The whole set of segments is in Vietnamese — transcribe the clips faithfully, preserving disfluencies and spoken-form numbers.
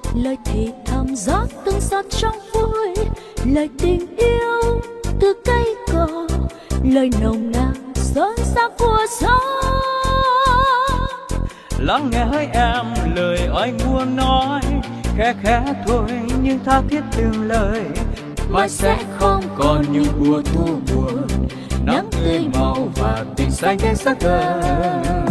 lời thì thầm rót từng giọt trong vui, lời tình yêu từ cây cỏ, lời nồng nàn xôn xao của gió. Lắng nghe hỡi em lời anh muốn nói, khẽ khẽ thôi nhưng tha thiết từng lời. Mai sẽ không còn những mùa thu buồn, nắng tươi màu và tình xanh đến sắc gần.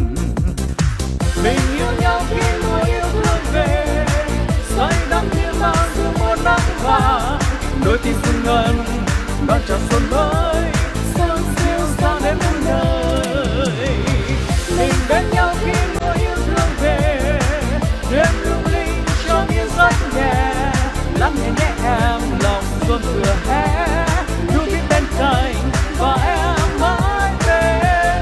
Mình yêu nhau khi mùa yêu thương về, say đắm như bao dung một nắng vàng. Đôi tim xuân ngân đón chào xuân mới, sương siêu sao đến muôn đời. Mình bên nhau khi mùa yêu thương về, đêm lung linh cho yên giấc nhẹ. Lắng nghe nhé em lòng xuân vừa hé, luôn biết bên cạnh và em mãi bên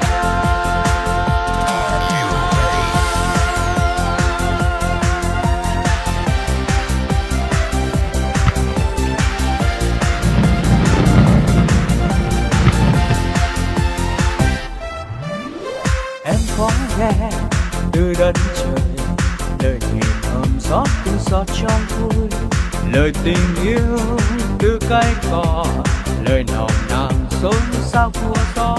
em. Có nghe từ đất trời lời thì thầm rót từng giọt trong vui, lời tình yêu từ cây cỏ, lời nồng nàn xôn xao của gió.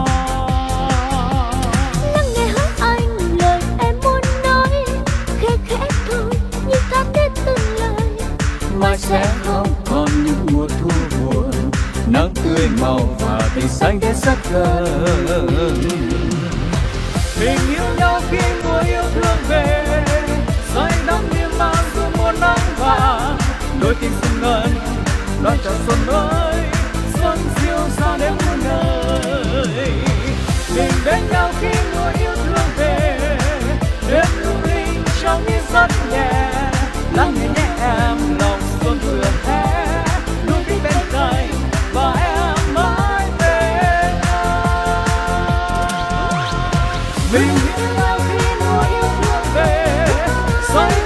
Lắng nghe hỡi anh lời em muốn nói, khẽ khẽ thôi nhưng tha thiết từng lời. Mai sẽ không còn những mùa thu buồn, nắng tươi màu và tình xanh đến rất gần. Mình yêu nhau khi mùa yêu thương về, say đắm niềm bao dung một nắng vàng. Đôi tình xuân ngân đón chào xuân mới, xuân siêu sao đến muôn đời. Mình bên nhau khi mùa yêu thương về, đêm lung linh trong những giấc nhẹ. Lắng nghe nhé em lòng xuân vừa hé, luôn biết bên cạnh và em mãi bên anh. Mình yêu nhau khi mùa yêu thương về, say